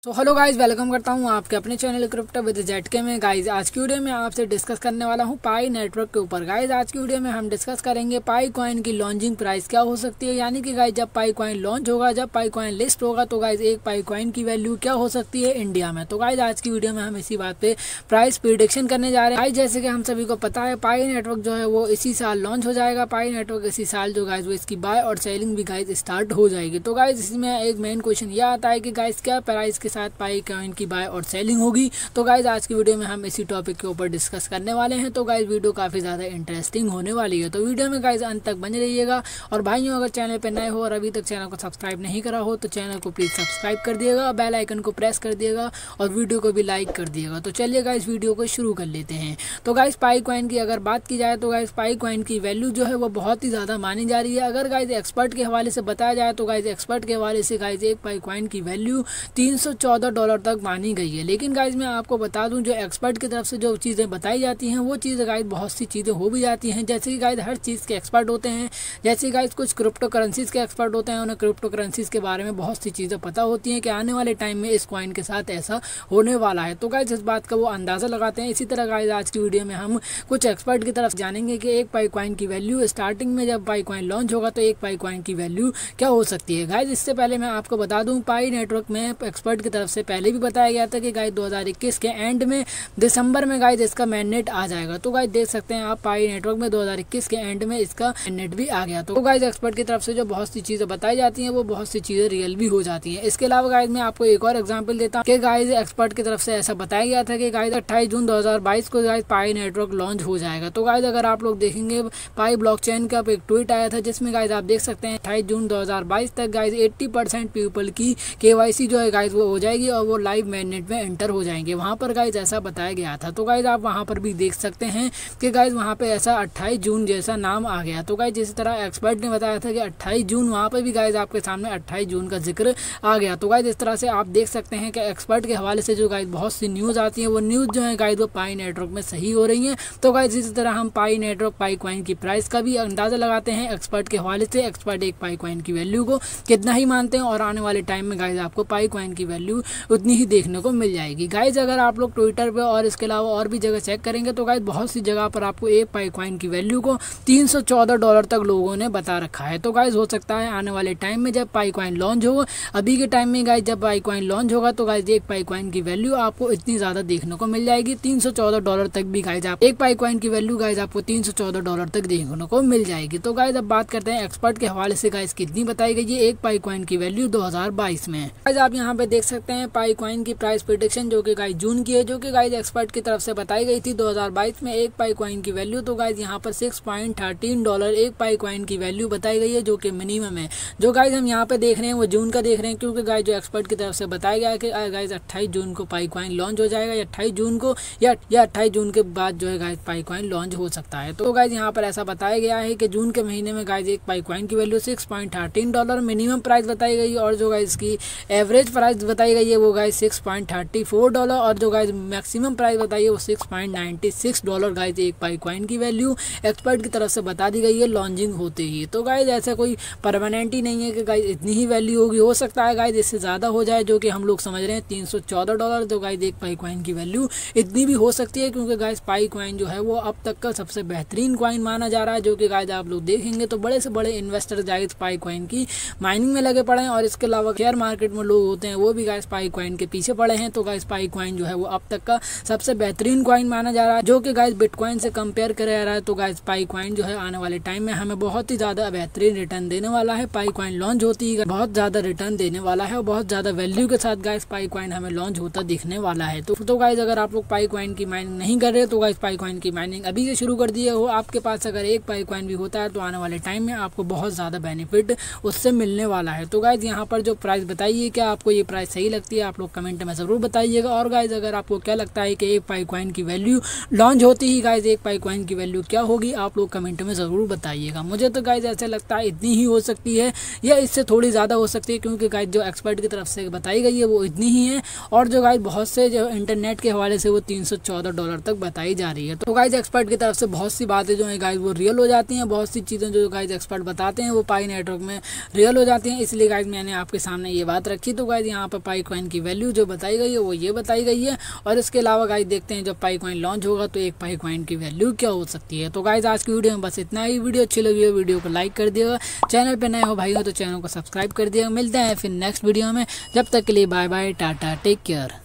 तो hello guys, welcome करता हूँ आपके अपने चैनल क्रिप्टो विद ZK में। गाइज आज की वीडियो में आपसे डिस्कस करने वाला हूँ पाई नेटवर्क के ऊपर। गाइज आज की वीडियो में हम डिस्कस करेंगे पाई कॉइन की लॉन्चिंग प्राइस क्या हो सकती है, यानी कि गाइज जब पाई कॉइन लॉन्च होगा, जब पाई कॉइन लिस्ट होगा तो गाइज एक पाई कॉइन की वैल्यू क्या हो सकती है इंडिया में। तो गाइज आज की वीडियो में हम इसी बात पे प्राइस प्रिडिक्शन करने जा रहे हैं। गाइज जैसे कि हम सभी को पता है, पाई नेटवर्क जो है वो इसी साल लॉन्च हो जाएगा। पाई नेटवर्क इसी साल जो गाइज वो इसकी बाय और सेलिंग भी गाइज स्टार्ट हो जाएगी। तो गाइज इसमें एक मेन क्वेश्चन यह आता है कि गाइज क्या प्राइस के साथ पाई कॉइन की बाय और सेलिंग होगी। तो गाइज आज की वीडियो में हम इसी टॉपिक के ऊपर डिस्कस करने वाले हैं। तो गाइज वीडियो काफी ज्यादा इंटरेस्टिंग होने वाली है, तो वीडियो में गाइज अंत तक बने रहिएगा। और भाइयों, अगर चैनल पे नए हो और अभी तक चैनल को सब्सक्राइब नहीं करा हो तो चैनल को प्लीज सब्सक्राइब कर दिएगा, बेल आइकन को प्रेस कर दिएगा और वीडियो को भी लाइक कर दिएगा। तो चलिए गाइज वीडियो को शुरू कर लेते हैं। तो गाइज पाई कॉइन की अगर बात की जाए तो गाइज पाई कॉइन की वैल्यू जो है वो बहुत ही ज्यादा मानी जा रही है। अगर गाइज एक्सपर्ट के हवाले से बताया जाए तो गाइज एक्सपर्ट के हवाले से गाइज एक पाई कॉइन की वैल्यू $314 तक मानी गई है। लेकिन गाइज मैं आपको बता दूं, जो एक्सपर्ट की तरफ से जो चीज़ें बताई जाती हैं वो चीज़ें गाइज बहुत सी चीज़ें हो भी जाती हैं। जैसे कि गाइज हर चीज़ के एक्सपर्ट होते हैं। जैसे गाइज कुछ क्रिप्टो करेंसीज के एक्सपर्ट होते हैं, उन्हें क्रिप्टो करेंसीज के बारे में बहुत सी चीज़ें पता होती हैं कि आने वाले टाइम में इस कॉइन के साथ ऐसा होने वाला है। तो गाइज इस बात का वो अंदाज़ा लगाते हैं। इसी तरह गाइज आज की वीडियो में हम कुछ एक्सपर्ट की तरफ जानेंगे कि एक पाई कॉइन की वैल्यू स्टार्टिंग में जब पाई कॉइन लॉन्च होगा तो एक पाई कॉइन की वैल्यू क्या हो सकती है। गाइज इससे पहले मैं आपको बता दूं, पाई नेटवर्क में एक्सपर्ट की तरफ से पहले भी बताया गया था कि गाइज 2021 के एंड में दिसंबर में गाइज इसका मैंडेट आ जाएगा। तो गाइज देख सकते हैं आप, पाई नेटवर्क में 2021 के एंड में इसका मैंडेट भी आ गया। तो गाइज एक्सपर्ट की तरफ से जो बहुत सी चीजें बताई जाती हैं वो बहुत सी चीजें रियल भी हो जाती हैं। इसके अलावा गाइज मैं आपको एक और एग्जांपल देता हूँ कि गाइज एक्सपर्ट की तरफ से ऐसा बताया गया था कि गाइज 28 जून 2022 को गाइज पाई नेटवर्क लॉन्च हो जाएगा। तो गाइज अगर आप लोग देखेंगे, पाई ब्लॉकचेन का एक ट्वीट आया था जिसमें गाइज आप देख सकते हैं 28 जून 2022 तक गाइज 80% पीपल की KYC जो है गाइज वो हो जाएगी और वो लाइव मैंडेट में एंटर हो जाएंगे। वहां पर गाइज ऐसा बताया गया था। तो गाइज आप वहां पर भी देख सकते हैं कि गाइज वहां पे ऐसा 28 जून जैसा नाम आ गया। तो गाइज जिस तरह एक्सपर्ट ने बताया था कि 28 जून, वहां पर भी गाइज आपके सामने 28 जून का जिक्र आ गया। तो गाइज इस तरह से आप देख सकते हैं कि एक्सपर्ट के हवाले से जो गाइज बहुत सी न्यूज आती है वो न्यूज जो है गाइज वो पाई नेटवर्क में सही हो रही है। तो गाइज इसी तरह हम पाई नेटवर्क पाई कॉइन की प्राइस का भी अंदाजा लगाते हैं एक्सपर्ट के हवाले से। एक्सपर्ट एक पाई कॉइन की वैल्यू को कितना ही मानते हैं और आने वाले टाइम में गाइज आपको पाई कॉइन की वैल्यू उतनी ही देखने को मिल जाएगी। गाइज अगर आप लोग ट्विटर पे और इसके अलावा और भी जगह चेक करेंगे तो गाइज बहुत सी जगह पर आपको एक पाई कॉइन की वैल्यू को $314 तक लोगों ने बता रखा है। तो गाइज हो सकता है आने वाले टाइम में जब पाई कॉइन लॉन्च हो, अभी के टाइम में गाइज जब पाई कॉइन लॉन्च होगा तो गाइज एक पाई कॉइन की वैल्यू आपको इतनी ज्यादा देखने को मिल जाएगी। $314 तक भी गाइज आप एक पाई कॉइन की वैल्यू गाइज आपको $314 तक देखने को मिल जाएगी। तो गाइज अब बात करते हैं एक्सपर्ट के हवाले से गाइज कितनी बताई गई है एक पाई कॉइन की वैल्यू 2022 में। गाइज आप यहाँ पे देख सकते हैं पाई कॉइन की प्राइस प्रेडिक्शन जो कि गाइज जून की है, जो कि गाइज एक्सपर्ट की तरफ से बताई गई थी 2022 में एक पाई कॉइन की वैल्यू। तो गाइज यहाँ पर $6.13 एक पाई कॉइन की वैल्यू बताई गई है जो कि मिनिमम है। जो गाइज हम यहाँ पे देख रहे हैं वो जून का देख रहे हैं, क्योंकि गाइज जो एक्सपर्ट की तरफ से बताया गया है कि गाइज 28 जून को पाई कॉइन लॉन्च हो जाएगा, या 28 जून को या 28 जून के बाद जो है गाइज पाई कॉइन लॉन्च हो सकता है। तो गाइज यहाँ पर ऐसा बताया गया है कि जून के महीने में गाइज एक पाई कॉइन की वैल्यू $6.13 मिनिमम प्राइस बताई गई है, और जो गाइज की एवरेज प्राइस बताई गई है वो गाइज $6.34 और जो गाइज मैक्सिमम प्राइस बताई है वो $6.96 गाइज एक पाई कॉइन की वैल्यू एक्सपर्ट की तरफ से बता दी गई है लॉन्चिंग होते ही। तो गाइज ऐसा कोई परमानेंट ही नहीं है कि गाइज इतनी ही वैल्यू होगी, हो सकता है गाइज इससे ज्यादा हो जाए, जो कि हम लोग समझ रहे हैं $314। तो गाइज एक पाई कॉइन की वैल्यू इतनी भी हो सकती है, क्योंकि गाइज पाई कॉइन जो है वो अब तक का सबसे बेहतरीन कॉइन माना जा रहा है। जो कि गाइज आप लोग देखेंगे तो बड़े से बड़े इन्वेस्टर गाइज पाई कॉइन की माइनिंग में लगे पड़े हैं, और इसके अलावा शेयर मार्केट में लोग होते हैं वो भी गाइज पाई कॉइन के पीछे पड़े हैं। तो गाइज पाई कॉइन जो है वो अब तक का सबसे बेहतरीन कॉइन माना जा रहा है, जो कि गाइज बिटकॉइन से कंपेयर कर रहा है। तो गाइज पाई कॉइन जो है आने वाले टाइम में हमें बहुत ही ज्यादा बेहतरीन रिटर्न देने वाला है। पाई कॉइन लॉन्च होती है बहुत ज्यादा रिटर्न देने वाला है और बहुत ज्यादा वैल्यू के साथ गाइज पाई कॉइन हमें लॉन्च होता दिखने वाला है। तो गाइज अगर आप लोग पाई कॉइन की माइनिंग नहीं कर रहे तो गाइज पाई कॉइन की माइनिंग अभी से शुरू कर दिए हो। आपके पास अगर एक पाई कॉइन भी होता है तो आने वाले टाइम में आपको बहुत ज्यादा बेनिफिट उससे मिलने वाला है। तो गाइज यहाँ पर जो प्राइस बताइए, क्या आपको ये प्राइस सही लगती है, आप लोग कमेंट में जरूर बताइएगा। और गाइज अगर आपको क्या लगता है कि एक पाई कॉइन की वैल्यू लॉन्च होती ही गाइज एक पाई कॉइन की वैल्यू क्या होगी, आप लोग कमेंट में जरूर बताइएगा। मुझे तो गाइज ऐसा लगता है इतनी ही हो सकती है या इससे थोड़ी ज्यादा हो सकती है, क्योंकि गाइज जो एक्सपर्ट की तरफ से बताई गई है वो इतनी ही है, और जो गाइज बहुत से जो इंटरनेट के हवाले से वो $314 तक बताई जा रही है। तो गाइज एक्सपर्ट की तरफ से बहुत सी बातें जो है गाइज वो रियल हो जाती हैं, बहुत सी चीजें जो गाइज एक्सपर्ट बताते हैं वो पाई नेटवर्क में रियल हो जाती हैं। इसलिए गाइज मैंने आपके सामने ये बात रखी। तो गाइज यहाँ पर पाई कॉइन की वैल्यू जो बताई गई है वो ये बताई गई है। और इसके अलावा गाइज देखते हैं जब पाई कॉइन लॉन्च होगा तो एक पाई कॉइन की वैल्यू क्या हो सकती है। तो गाइज आज की वीडियो में बस इतना ही। वीडियो अच्छी लगी हो वीडियो को लाइक कर दिएगा, चैनल पे नए हो भाई हो तो चैनल को सब्सक्राइब कर दिएगा। मिलते हैं फिर नेक्स्ट वीडियो में, जब तक के लिए bye bye, tata, take care.